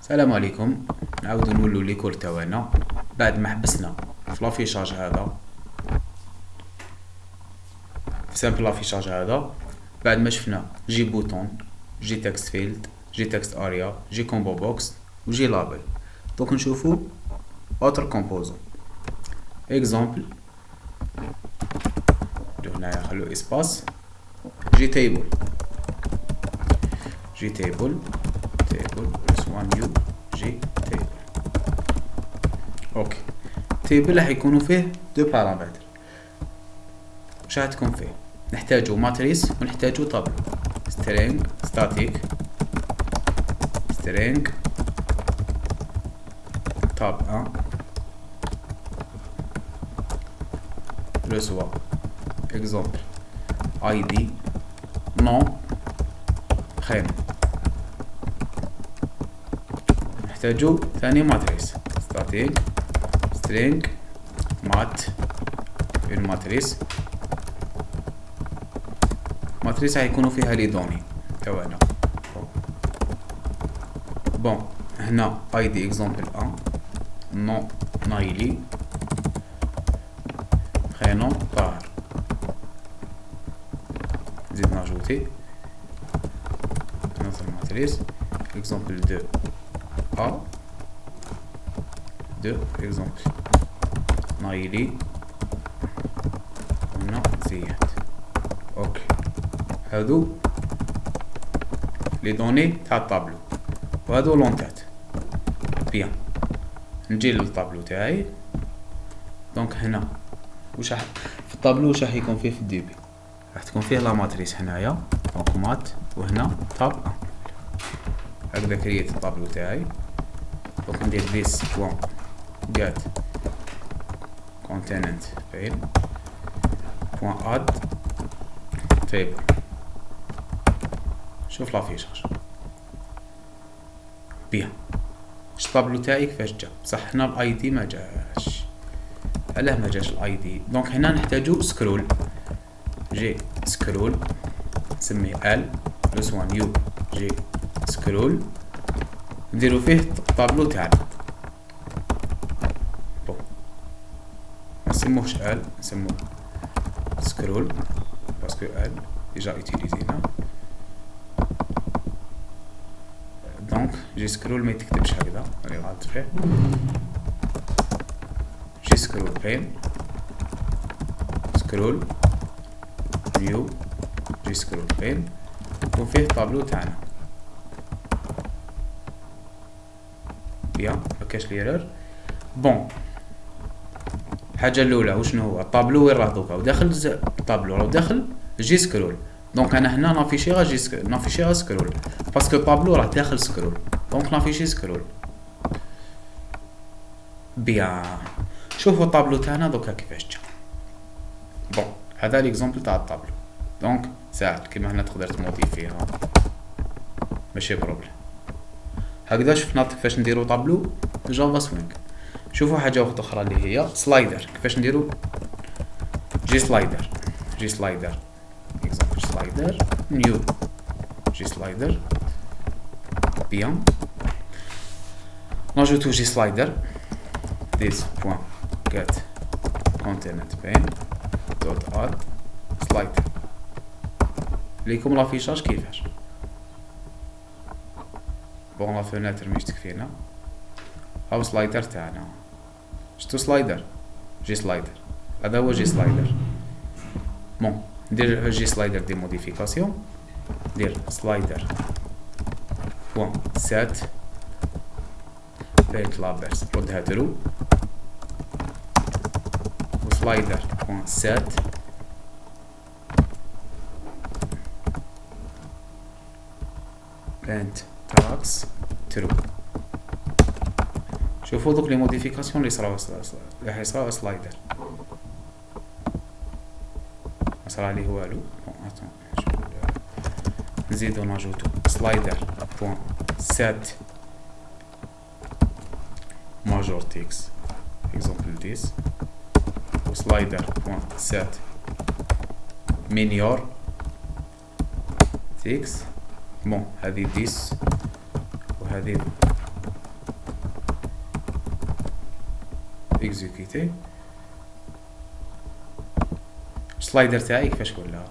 السلام عليكم. نعاودو نولو ليكور تاعنا بعد ما حبسنا في لافيشاج هذا، في سامبل لافيشاج هذا. بعد ما شفنا جي بوتون، جي تكست فيلد، جي تكست اريا، جي كومبو بوكس وجي لابل. دوك نشوفو اوتر كومبوزون. اكزامبل، نديرو هنايا خلو اسباس جي تيبل، جي تيبل بلس 1 نيو جي تيبل. اوكي، تيبل راح يكونوا فيه دو بارامتر. واش راح تكون فيه؟ نحتاجو ماتريس ونحتاجو طابلو. string static string tab 1 reçoit exemple id nom prénom. نحتاجو ثاني ماتريس static string mat une ماتريس هيكونوا فيها لي دوني تاعنا. بون هنا ايدي اكزامبل 1 نون نايلي برينون طاهر. نزيد ناجوتي نوصل ماتريس اكزامبل 2 ا 2 اكزامبل نايلي هنا زياد. اوكي، هادو لي دوني تاع الطابلو وهادو لونتات. بيان، نجي للطابلو تاعي. دونك هنا واش راح في الطابلو واش راح يكون فيه في الديبي؟ راح تكون فيه لا ماتريس هنايا دونك مات، وهنا طاب 1. هكذا كرييت الطابلو تاعي. دونك ندير this بوان get content file بوان add table. شوف لافيشاج. بيان، الطابلو تاعي كيفاش جا؟ بصح هنا الاي دي ما جاش. علاه ما جاش الاي دي؟ دونك هنا نحتاجو سكرول. جي سكرول نسميه ال بلس 1 نيو جي سكرول، نديرو فيه الطابلو تاعنا. بون ما نسموهش ال، نسموه سكرول باسكو ال ديجا اوتيليزينا. دونك جي سكرول ما يتكتبش هكذا، راني غلطت فيه. جي سكرول بين سكرول نيو جي سكرول بين، يكون فيه الطابلو تاعنا. بيان، مكاش لي ايرور. بون الحاجه الاولى وشنو هو الطابلو؟ وين راه دوكا؟ وداخل الطابلو راه داخل جي سكرول. دونك انا هنا نافيشي غا نافيشي غا سكرول باسكو الطابلو راه داخل سكرول، دونك نافيشي سكرول. بيان، شوفوا الطابلو تاعنا دوكا كيفاش جا. بون هذا ليكزامبل تاع الطابلو. دونك ساهل كيما هنا تقدر تموديفيها، ماشي بروبليم. هكذا شفنا كيفاش نديرو طابلو بجافا سوينغ. شوفوا حاجه واحده اخرى اللي هي سلايدر. كيفاش نديرو جي سلايدر؟ جي سلايدر اكزامبل سلايدر نيو جي سلايدر. بيان، ناجوتو جي سلايدر this point get content pane dot add slider. ليكم لافيشاج كيفاش. بون لا فوناتر مش تكفينا. هاو سلايدر تاعنا. شتو سلايدر؟ جي سلايدر. هذا هو جي سلايدر. بون ندير جي سلايدر دي موديفيكاسيون. ندير سلايدر بوان سات بيت لابرس ردها ترو، وسلايدر بوان سات بنت تراكس ترو. شوفوا دوك لي موديفيكاسيون اللي صراو اللي حيصراو سلايدر. ما صرا ليه والو. بون اتون نزيدو ناجوتو سلايدر بوان سات ماجور تيكس اكزامبل ديس، وسلايدر بوان سات مينيور تيكس. بون هذه ديس وهذه اكزيكوتي. السلايدر تاعي كيفاش ولا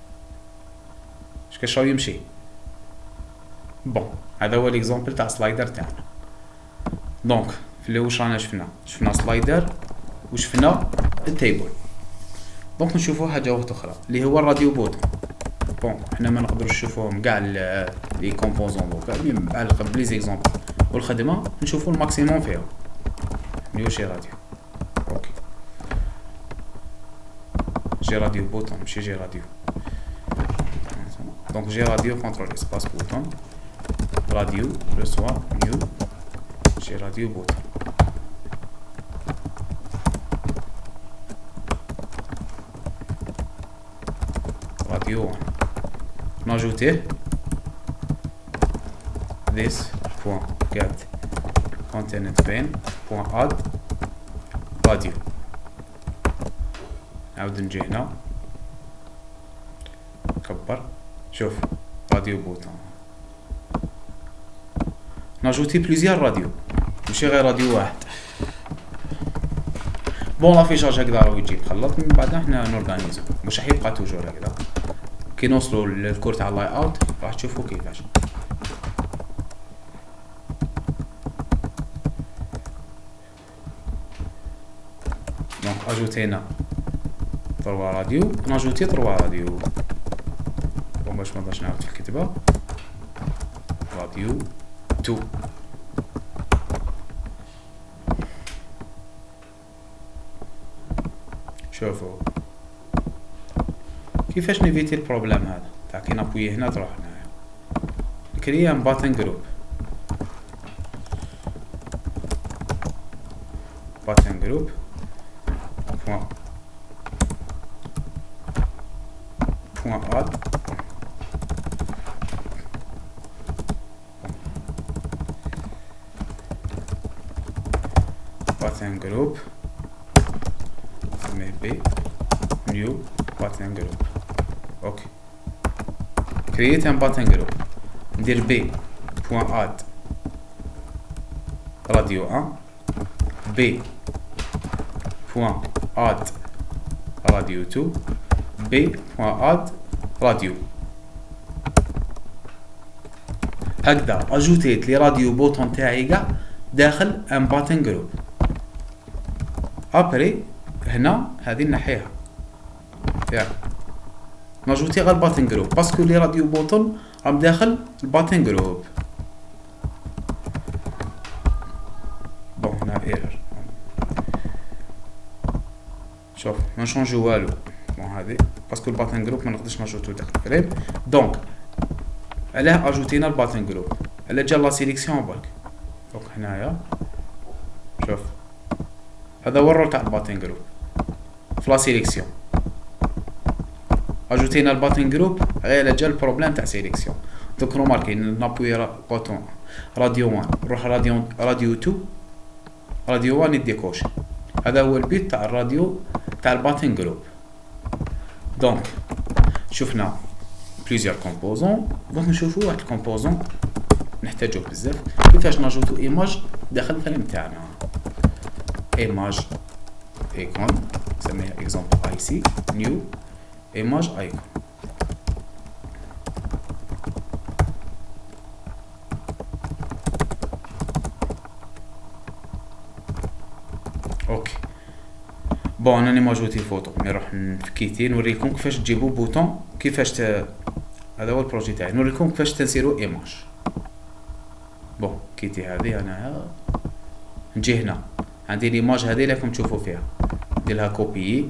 اش كيشرب يمشي. بون هذا هو ليكزامبل تاع سلايدر تاعنا. دونك في اللي واش رانا شفنا سلايدر وشفنا التيبل. دونك نشوفوا حاجه واحده اخرى اللي هو الراديو بوتون. بون حنا ما نقدروش نشوفوهم كاع لي كومبوزون دوكا على لي زيكزامبل والخدمه نشوفوا الماكسيموم فيهم. اللي واش راديو. اوكي جي راديو بوتون ماشي جي راديو. دونك جي راديو كونترول اسباس بوتون راديو ريسوا نيو جي راديو بوتون. راديو 1 ناجوتيه this point get content pane point add راديو. نعاود نجي هنا كبر شوف راديو بوتون. ناجوتي بليزيار راديو ماشي غير راديو واحد. بون لافيشاج هكذا راهو يجي مخلط من بعد حنا نورغانيزو مش راح يبقى توجور هكذا. كي نوصلوا للكور تاع اللاي اوت راح تشوفوا كيفاش. دونك اجوتينا 3 راديو ناجوتي 3 راديو. بون باش منبقاش نعاود في الكتابه راديو 2. شوفوا كيفاش نيفيتي البروبليم هذا تاع كي نابوي هنا تروح هنايا. كريا ان باتن جروب باتن جروب بوان اد باتن جروب maybe new button group. اوكي create un button group ندير b point add راديو 1 b point add راديو 2 b point add راديو. هكذا اجوتيت لي راديو بوتون تاعي كاع داخل ان باتن جروب. ابري هنا هذه نحيها ياك ناجوتي غير الباتن جروب باسكو لي راديو بوتون راهم داخل الباتن جروب. بون هنا ايرور شوف ما نشونجو والو. بون هذه باسكو الباتن جروب ما نقدرش ناجوتو داخل فريم. دونك علاه اجوتينا الباتن جروب على جا لا سيليكسيون برك. دونك هنايا شوف هذا هو الرول تاع الباتن جروب في لا سيليكسيون. اجوتينا الباتن جروب غير على جال البروبليم تاع سيليكسيون. دونك روماركي نابوي بوتون راديو 1 نروح راديو 2 راديو 1 يديكوش. هذا هو البيت تاع الراديو تاع الباتن جروب. دونك شفنا بليزيور كومبوزون. دونك نشوفوا واحد الكومبوزون نحتاجوه بزاف كيفاش ناجوتو ايماج داخل الفريم تاعنا. ايماج ايكون نسميها اكزامبل اي سي نيو ايماج ايكون. اوكي بون انا موجودتي فوتو نروح في كيتي نوريكم كيفاش تجيبوا بوتون كيفاش هذا هو البروجي تاعي نوريكم كيفاش تنسيروا ايماج. بون كيتي هذه انا نجي هنا عندي ليماج هذه اللي راكم تشوفوا فيها ندير لها كوبيي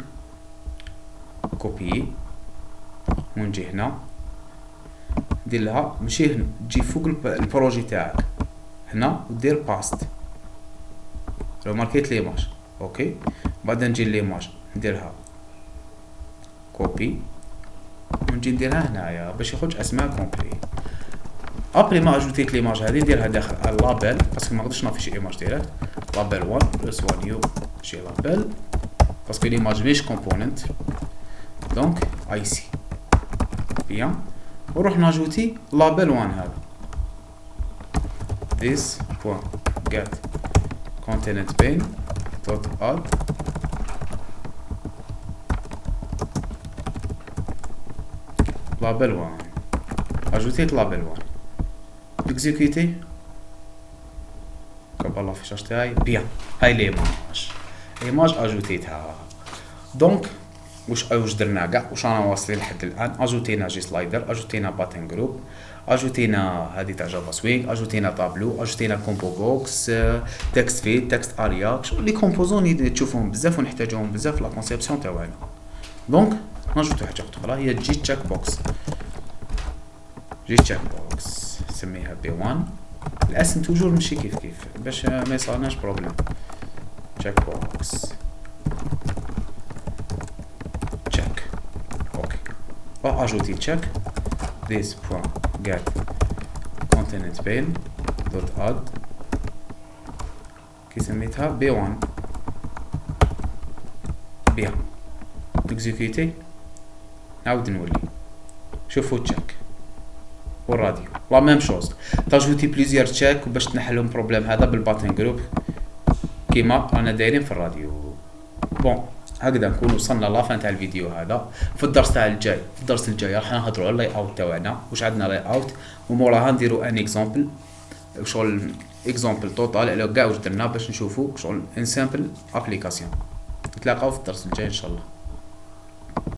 ونجي هنا ندير لها ماشي هنا تجي فوق البروجي تاعك هنا ودير باست. لو ماركيت ليماج اوكي بعد نجي ليماج نديرها كوبي ونجي نديرها هنايا باش يخرج اسماء كومبلي. ابري ما اجوتيت ليماج هذه نديرها داخل اللابيل باسكو ما نقدرش نافيشي ايماج ديريكت. لابيل 1 ريسوا نيو جي لابيل باسكو ليماج مش كومبوننت. دونك اي سي بيان وروح ناجوتي لابيل 1 هذا this point get content pane دوت اد لابل 1 اجوتيت لابل 1 اكزيكوتي كبر لافيشاج تاعي بيان. هاي ليماج اجوتيتها. دونك واش درنا كاع واش رانا واصلين لحد الان؟ اجوتينا جي سلايدر، اجوتينا باتن جروب، اجوتينا هذه تاع جافا سوينغ، اجوتينا طابلو، اجوتينا كومبو بوكس، تكست فيد، تكست اريا، لي كومبوزون اللي تشوفوهم بزاف ونحتاجوهم بزاف في لا كونسيبسيون تاعنا. دونك نجوتو حاجه اخرى هي جي تشيك بوكس. جي تشيك بوكس نسميها بي 1. الاسم توجور ماشي كيف باش ما يصيرناش بروبليم. تشيك بوكس تشيك اوكي. اجوتي تشيك this point get content pane dot add كي سميتها بي 1 بيان. اكزيكوتي نعاود نولي شوفوا تشيك والراديو لا ميم شوز. تاجوتي بليزيور تشيك باش تنحلهم بروبليم هذا بالباتن جروب كيما رانا دايرين في الراديو. بون هكذا نكون وصلنا لافان تاع الفيديو هذا. في الدرس تاع الجاي، في الدرس الجاي راح نهضروا على اللاي اوت تاعنا، واش عندنا لاي اوت، وموراها نديروا ان اكزامبل شغل اكزامبل توتال على كاع واش درنا باش نشوفوا شغل ان سامبل ابليكاسيون. نتلاقاو في الدرس الجاي ان شاء الله.